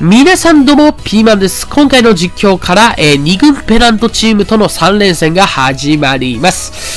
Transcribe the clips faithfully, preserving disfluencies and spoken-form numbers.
皆さんどうも、ピーマンです。今回の実況から、えー、に軍ペナントチームとのさん連戦が始まります。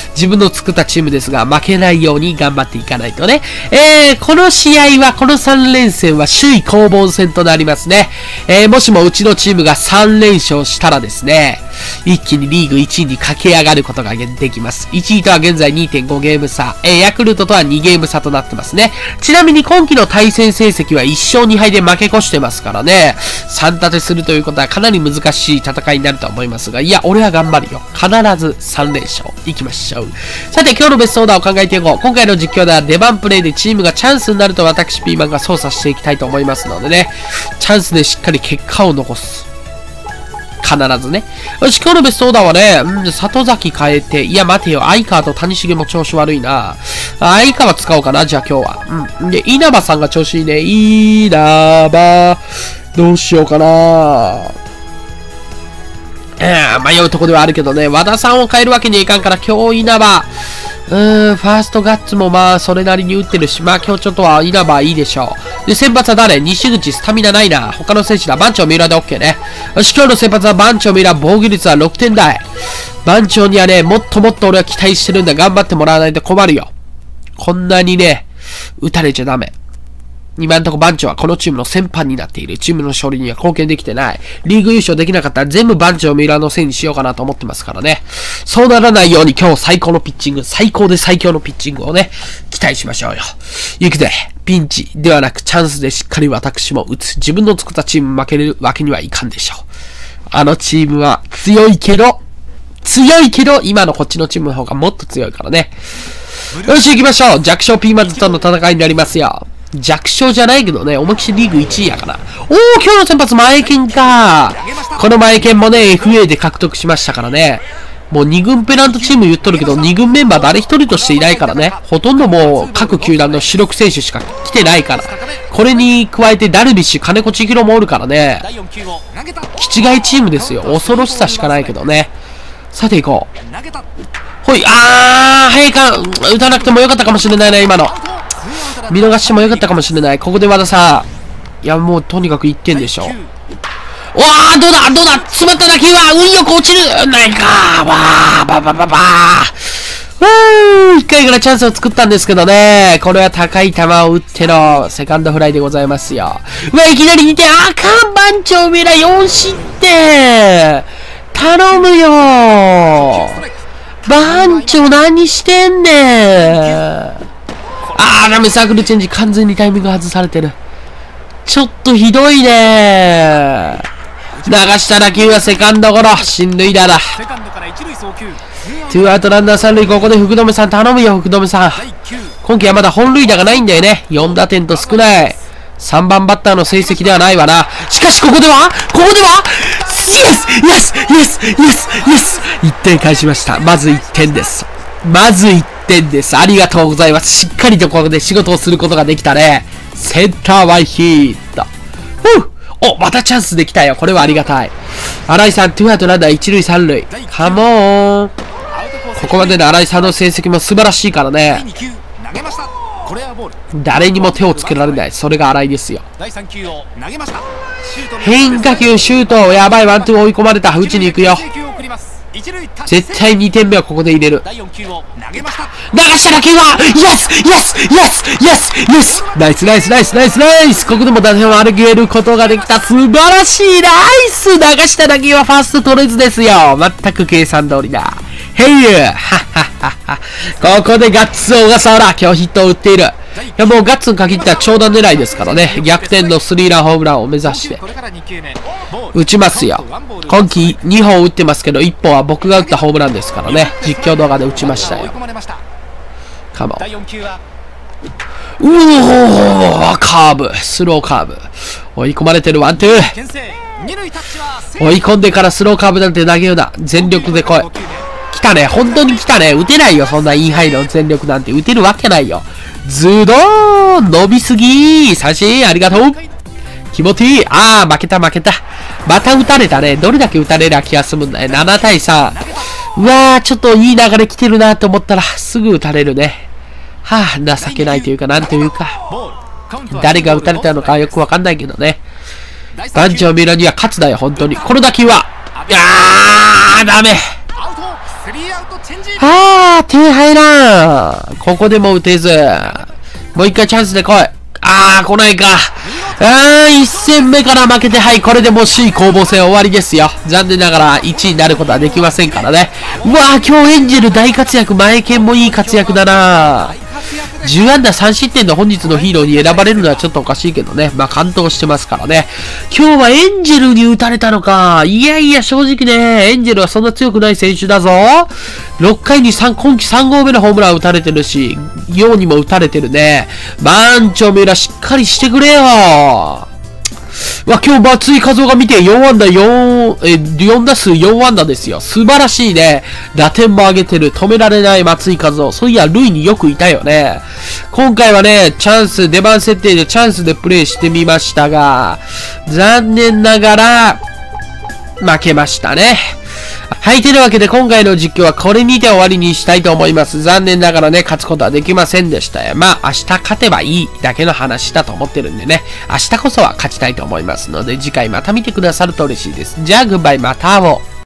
自分の作ったチームですが、負けないように頑張っていかないとね。えー、この試合は、このさん連戦は首位攻防戦となりますね。えー、もしもうちのチームがさん連勝したらですね、一気にリーグいちいに駆け上がることができます。いちいとは現在 にてんご ゲーム差、えー、ヤクルトとはにゲーム差となってますね。ちなみに今季の対戦成績はいっ勝に敗で負け越してますからね。さん立てするということはかなり難しい戦いになると思いますが、いや、俺は頑張るよ。必ずさん連勝。いきましょう。さて、今日のベストオーダーを考えていこう。今回の実況では出番プレイでチームがチャンスになると私、ピーマンが操作していきたいと思いますのでね。チャンスでしっかり結果を残す。必ずね。よし、今日のベストオーダーはね、うん、里崎変えて、いや、待てよ、相川と谷繁も調子悪いな。相川使おうかな、じゃあ今日は。うん。で、稲葉さんが調子いいね。稲葉、どうしようかな。えー、迷うとこではあるけどね、和田さんを変えるわけにはいかんから、今日稲葉。うーん、ファーストガッツもまあ、それなりに打ってるし、まあ今日ちょっとは稲葉いいでしょう。で、先発は誰？西口、スタミナないな。他の選手だ。番長、三浦で OK ね。よし、今日の先発は番長、三浦、防御率はろくてん台。番長にはね、もっともっと俺は期待してるんだ。頑張ってもらわないと困るよ。こんなにね、打たれちゃダメ。今んとこ番長はこのチームの先輩になっている。チームの勝利には貢献できてない。リーグ優勝できなかったら全部番長ミラーのせいにしようかなと思ってますからね。そうならないように今日最高のピッチング、最高で最強のピッチングをね、期待しましょうよ。行くぜ。ピンチではなくチャンスでしっかり私も打つ。自分の作ったチーム負けるわけにはいかんでしょう。あのチームは強いけど、強いけど、今のこっちのチームの方がもっと強いからね。よし行きましょう。弱小ピーマンズとの戦いになりますよ。弱小じゃないけどね、思いっきりリーグいちいやから。おー、今日の先発、前剣か。この前剣もね、エフエー で獲得しましたからね。もうに軍ペナントチーム言っとるけど、に軍メンバー誰一人としていないからね。ほとんどもう各球団の主力選手しか来てないから。これに加えてダルビッシュ、金子千尋もおるからね。気違いチームですよ。恐ろしさしかないけどね。さて行こう。ほい、あー、早いか。打たなくてもよかったかもしれないね、今の。見逃してもよかったかもしれない。ここで和田さん。いや、もうとにかくいってんでしょ。おー、どうだどうだ詰まった打球は運よく落ちるないかーわーばばばばーうーいっかいからチャンスを作ったんですけどね。これは高い球を打ってのセカンドフライでございますよ。うわ、いきなりにてん。あかん番長メラよん失点頼むよー番長何してんねん。あー、ダメ、サークルチェンジ完全にタイミング外されてる。ちょっとひどいねー。流した打球はセカンドゴロ。進塁打だ。ツーアウトランナー三塁。ここで福留さん頼むよ、福留さん。今季はまだ本塁打がないんだよね。よん打点と少ない。さんばんバッターの成績ではないわな。しかしここではここではイエスイエスイエスイエスイエスいってん返しました。まずいってんです。まずいってんです。ありがとうございます。しっかりとここで仕事をすることができたね。センターワイヒート。ふうお、またチャンスできたよ。これはありがたい。新井さん、ツーアウトランナー一塁三塁。カモーン。ここまでの新井さんの成績も素晴らしいからね。誰にも手をつけられない。それが新井ですよ。変化球、シュート。やばい、ワンツー追い込まれた。打ちに行くよ。絶対にてんめはここで入れる。流した打球はイエスイエスイエスイエスイエスナイスナイスナイスナイスナイスここでも打点を上げることができた。素晴らしいナイス流した打球はファースト取れずですよ。全く計算通りだ。ヘイユーはっはっはっはここでガッツ小笠原今日ヒットを打っている。いやもうガッツに限ったら長打狙いですからね。逆転のスリーランホームランを目指して打ちますよ。今季にほん打ってますけどいっぽんは僕が打ったホームランですからね。実況動画で打ちましたよ。カモン。うおーカーブスローカーブ追い込まれてる。ワンツー追い込んでからスローカーブなんて投げような。全力で来い。来たね。本当に来たね。打てないよ。そんなインハイの全力なんて打てるわけないよ。ズドーン伸びすぎ三振ありがとう気持ちいい。あー負けた負けた。また打たれたね。どれだけ打たれりゃ気が済むんだね。ななたいさん。うわーちょっといい流れ来てるなと思ったらすぐ打たれるね。はぁ、情けないというかなんというか誰が打たれたのかよくわかんないけどね。 番長ミラには勝つだよ、本当に。この打球は、いやー、ダメ。あー、手入らん。ここでも打てず。もう一回チャンスで来い。あー、来ないか。あー、一戦目から負けて、はい、これでもう首位攻防戦終わりですよ。残念ながらいちいになることはできませんからね。うわー、今日エンジェル大活躍。前剣もいい活躍だな。じゅう安打さん失点の本日のヒーローに選ばれるのはちょっとおかしいけどね。まあ、完投してますからね。今日はエンジェルに打たれたのか。いやいや、正直ね、エンジェルはそんな強くない選手だぞ。ろっかいにさん、今季さん号目のホームラン打たれてるし、ようにも打たれてるね。番長三浦しっかりしてくれよ。うわ、今日松井稼頭が見てよん安打よん、え、よん打数よん安打ですよ。素晴らしいね。打点も上げてる。止められない松井稼頭。そういや、塁によくいたよね。今回はね、チャンス、出番設定でチャンスでプレイしてみましたが、残念ながら、負けましたね。はい、というわけで今回の実況はこれにて終わりにしたいと思います。残念ながらね、勝つことはできませんでしたよ。まあ、明日勝てばいいだけの話だと思ってるんでね、明日こそは勝ちたいと思いますので、次回また見てくださると嬉しいです。じゃあ、グッバイ、また会おう。